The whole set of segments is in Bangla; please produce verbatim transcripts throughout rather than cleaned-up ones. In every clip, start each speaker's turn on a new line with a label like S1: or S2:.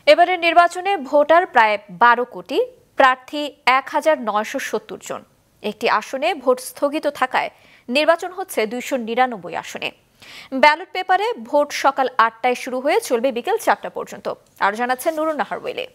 S1: এবারের নির্বাচনে ভোটার প্রায় বারো কোটি, প্রার্থী এক হাজার নয়শো সত্তর জন। একটি আসনে ভোট স্থগিত থাকায় নির্বাচন হচ্ছে দুইশো নিরানব্বই আসনে। ব্যালট পেপারে ভোট সকাল আটটায় শুরু হয়ে চলবে বিকেল চারটা পর্যন্ত। আর জানাচ্ছেন নুরুন নাহার ওয়েলে।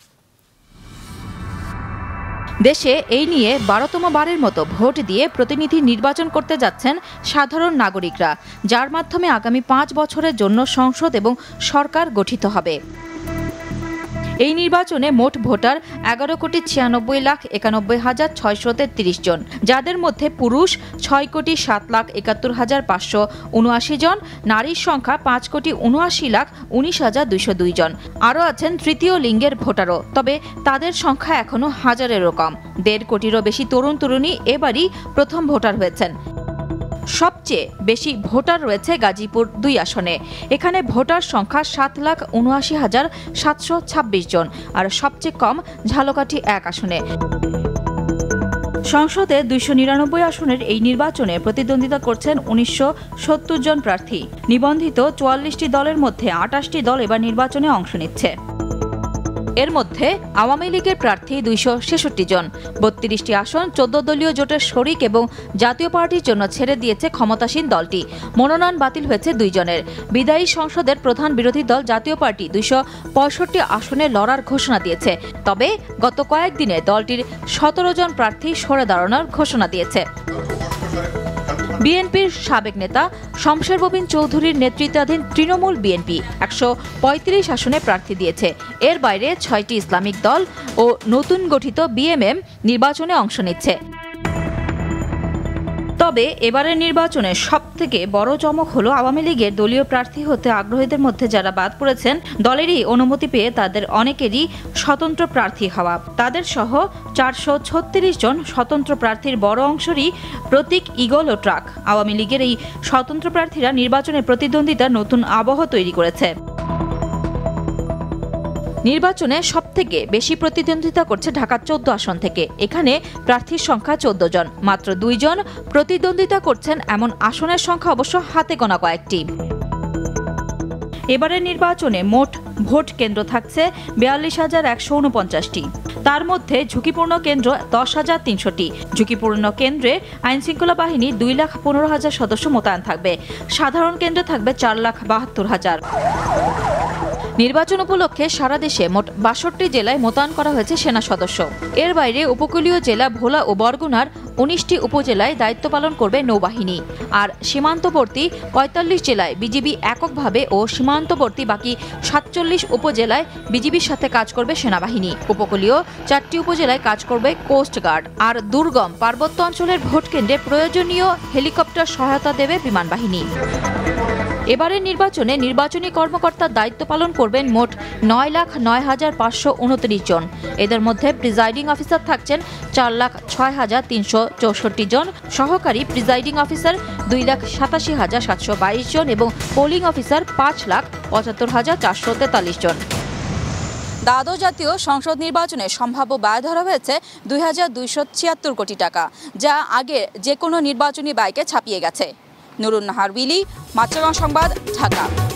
S2: দেশে এই নিয়ে বারোতম বারের মতো ভোট দিয়ে প্রতিনিধি নির্বাচন করতে যাচ্ছেন সাধারণ নাগরিকরা, যার মাধ্যমে আগামী পাঁচ বছরের জন্য সংসদ এবং সরকার গঠিত হবে। এই নির্বাচনে মোট ভোটার এগারো কোটি ছিয়ানব্বই লাখ একানব্বই হাজার ছয়শো তেত্রিশ জন, যাদের মধ্যে পুরুষ ছয় কোটি সাত লাখ একাত্তর হাজার পাঁচশো উনআশি জন, নারীর সংখ্যা পাঁচ কোটি উনআশি লাখ উনিশ হাজার দুইশো দুই জন। আরও আছেন তৃতীয় লিঙ্গের ভোটারও, তবে তাদের সংখ্যা এখনও হাজারেরও কম। দেড় কোটিরও বেশি তরুণ তরুণী এবারই প্রথম ভোটার হয়েছেন। সবচেয়ে বেশি ভোটার রয়েছে গাজীপুর দুই আসনে। এখানে ভোটার সংখ্যা সাত লাখ উনআশি হাজার সাতশো ছাব্বিশ জন, আর সবচেয়ে কম ঝালকাঠি এক আসনে। সংসদে দুইশো নিরানব্বই আসনের এই নির্বাচনে প্রতিদ্বন্দ্বিতা করছেন উনিশশো সত্তর জন প্রার্থী। নিবন্ধিত চুয়াল্লিশটি দলের মধ্যে আটাশটি দল এবার নির্বাচনে অংশ নিচ্ছে। এর মধ্যে আওয়ামী লীগের প্রার্থী দুইশো ছেষট্টি জন। বত্রিশটি আসন চোদ্দ দলীয় জোটের শরিক এবং জাতীয় পার্টির জন্য ছেড়ে দিয়েছে ক্ষমতাসীন দলটি। মনোনয়ন বাতিল হয়েছে দুইজনের। বিদায়ী সংসদের প্রধান বিরোধী দল জাতীয় পার্টি দুইশো পঁয়ষট্টি আসনে লড়ার ঘোষণা দিয়েছে, তবে গত কয়েকদিনে দলটির সতেরো জন প্রার্থী সরে দাঁড়ানোর ঘোষণা দিয়েছে। বিএনপির সাবেক নেতা শমশের ববিন চৌধুরীর নেতৃত্বাধীন তৃণমূল বিএনপি একশো পঁয়ত্রিশ আসনে প্রার্থী দিয়েছে। এর বাইরে ছয়টি ইসলামিক দল ও নতুন গঠিত বিএমএম নির্বাচনে অংশ নিচ্ছে। তবে এবারের নির্বাচনে সবথেকে বড় চমক হলো আওয়ামী লীগের দলীয় প্রার্থী হতে আগ্রহীদের মধ্যে যারা বাদ পড়েছেন, দলেরই অনুমতি পেয়ে তাদের অনেকেরই স্বতন্ত্র প্রার্থী হওয়া। তাদের সহ চারশো ছত্রিশ জন স্বতন্ত্র প্রার্থীর বড় অংশরই প্রতীক ঈগল ও ট্রাক। আওয়ামী লীগের এই স্বতন্ত্র প্রার্থীরা নির্বাচনে প্রতিদ্বন্দ্বিতার নতুন আবহ তৈরি করেছে। নির্বাচনে সবথেকে বেশি প্রতিদ্বন্দ্বিতা করছে ঢাকা চোদ্দ আসন থেকে। এখানে প্রার্থীর সংখ্যা চোদ্দ জন, মাত্র দুইজন প্রতিদ্বন্দ্বিতা করছেন এমন আসনের সংখ্যা অবশ্য হাতে গোনা কয়েকটি। এবারের নির্বাচনে মোট ভোট কেন্দ্র থাকছে বিয়াল্লিশ হাজার একশো উনপঞ্চাশটি। তার মধ্যে ঝুঁকিপূর্ণ কেন্দ্র দশ হাজার তিনশোটি। ঝুঁকিপূর্ণ কেন্দ্রে আইনশৃঙ্খলা বাহিনী দুই লাখ পনেরো হাজার সদস্য মোতায়েন থাকবে। সাধারণ কেন্দ্রে থাকবে চার লাখ বাহাত্তর হাজার। নির্বাচন উপলক্ষে সারা দেশে মোট বাষট্টি জেলায় মোতায়েন করা হয়েছে সেনা সদস্য। এর বাইরে উপকূলীয় জেলা ভোলা ও বরগুনার উনিশটি উপজেলায় দায়িত্ব পালন করবে নৌবাহিনী। আর সীমান্তবর্তী পঁয়তাল্লিশ জেলায় বিজিবি এককভাবে ও সীমান্তবর্তী বাকি সাতচল্লিশ উপজেলায় বিজিবির সাথে কাজ করবে সেনাবাহিনী। উপকূলীয় চারটি উপজেলায় কাজ করবে কোস্টগার্ড। আর দুর্গম পার্বত্য অঞ্চলের ভোট কেন্দ্রে প্রয়োজনীয় হেলিকপ্টার সহায়তা দেবে বিমান বাহিনী। এবারের নির্বাচনে নির্বাচনী কর্মকর্তার দায়িত্ব পালন করবেন মোট নয় লাখ নয় হাজার পাঁচশো উনত্রিশ জন। এদের মধ্যে প্রিজাইডিং অফিসার থাকছেন চার লাখ ছয় হাজার তিনশো চৌষট্টি জন, সহকারী প্রিজাইডিং অফিসার দুই লাখ সাতাশি হাজার সাতশো বাইশ জন এবং পোলিং অফিসার পাঁচ লাখ পঁচাত্তর হাজার চারশো তেতাল্লিশ জন। দ্বাদশ জাতীয় সংসদ নির্বাচনে সম্ভাব্য ব্যয় ধরা হয়েছে দুই হাজার দুইশো ছিয়াত্তর কোটি টাকা, যা আগে যে কোনো নির্বাচনী ব্যয়কে ছাপিয়ে গেছে। নুরুন নাহার উইলি, মাছরাঙা সংবাদ, ঢাকা।